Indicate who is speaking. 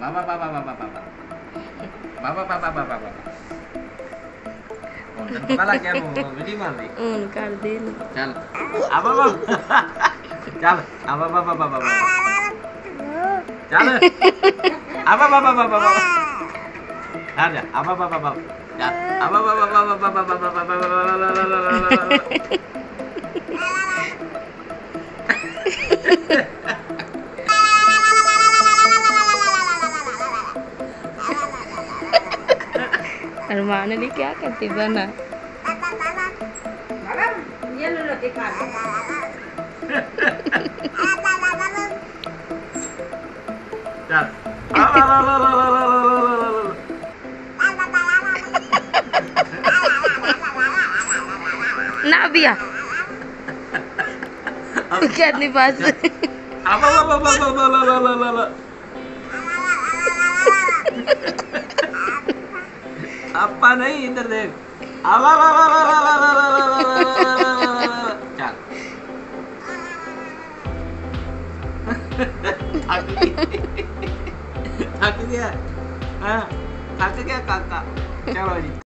Speaker 1: बाबा बाबा बाबा बाबा बाबा बाबा बाबा बाबा कौन पता क्या वो वीडियो मार दी
Speaker 2: कर दे
Speaker 1: चल अब चल अब चल अब आजा अब
Speaker 2: अरमान अली क्या करती बना
Speaker 3: ये लो रोटी खा लो।
Speaker 1: चल
Speaker 2: ना बिया कहनी बस
Speaker 1: apa नहीं इधर देख चल थक गया हाँ थक गया काका चलो जी।